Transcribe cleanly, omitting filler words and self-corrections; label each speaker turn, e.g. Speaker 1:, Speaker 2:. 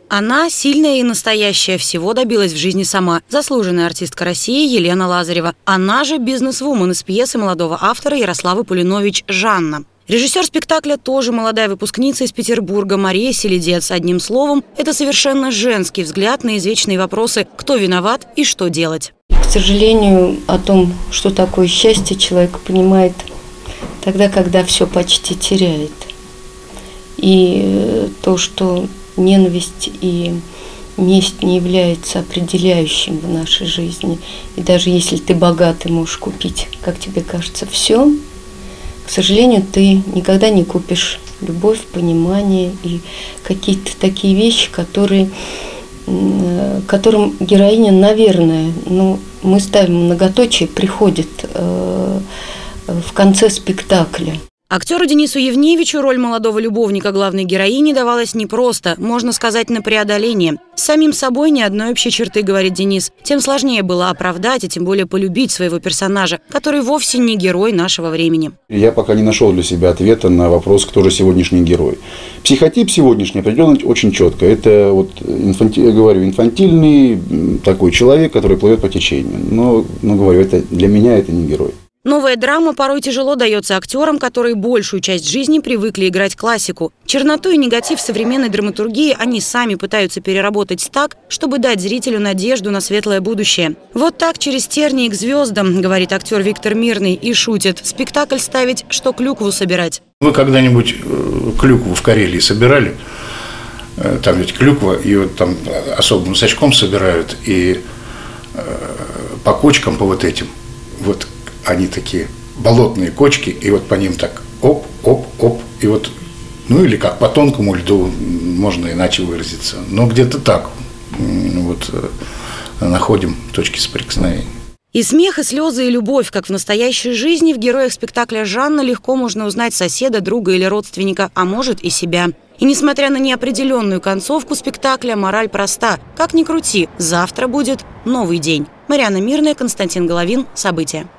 Speaker 1: Она, сильная и настоящая, всего добилась в жизни сама. Заслуженная артистка России Елена Лазарева. Она же бизнес-вумен из пьесы молодого автора Ярославы Пулинович «Жанна». Режиссер спектакля тоже молодая выпускница из Петербурга Мария Селедец. Одним словом, это совершенно женский взгляд на извечные вопросы «кто виноват и что делать?».
Speaker 2: К сожалению, о том, что такое счастье, человек понимает тогда, когда все почти теряет. И то, что ненависть и месть не является определяющим в нашей жизни. И даже если ты богатый, можешь купить, как тебе кажется, все, к сожалению, ты никогда не купишь любовь, понимание и какие-то такие вещи, которым героиня, наверное, мы ставим многоточие, приходит в конце спектакля.
Speaker 1: Актеру Денису Евневичу роль молодого любовника главной героини давалась непросто, можно сказать, на преодоление. С самим собой ни одной общей черты, говорит Денис. Тем сложнее было оправдать и тем более полюбить своего персонажа, который вовсе не герой нашего времени.
Speaker 3: Я пока не нашел для себя ответа на вопрос, кто же сегодняшний герой. Психотип сегодняшний определен очень четко. Это инфантильный такой человек, который плывет по течению. Но говорю, для меня это не герой.
Speaker 1: Новая драма порой тяжело дается актерам, которые большую часть жизни привыкли играть классику. Черноту и негатив современной драматургии они сами пытаются переработать так, чтобы дать зрителю надежду на светлое будущее. Вот так через тернии к звездам, говорит актер Виктор Мирный и шутит. Спектакль ставить, что клюкву собирать.
Speaker 4: Вы когда-нибудь клюкву в Карелии собирали? Там ведь клюква, ее там особым сачком собирают, и по кочкам, по вот этим, вот они такие болотные кочки, и вот по ним так оп, и вот, или как по тонкому льду, можно иначе выразиться, но где-то так вот находим точки соприкосновения.
Speaker 1: И смех, и слезы, и любовь, как в настоящей жизни, в героях спектакля «Жанна» легко можно узнать соседа, друга или родственника, а может и себя. И несмотря на неопределенную концовку спектакля, мораль проста. Как ни крути, завтра будет новый день. Марьяна Мирная, Константин Головин. События.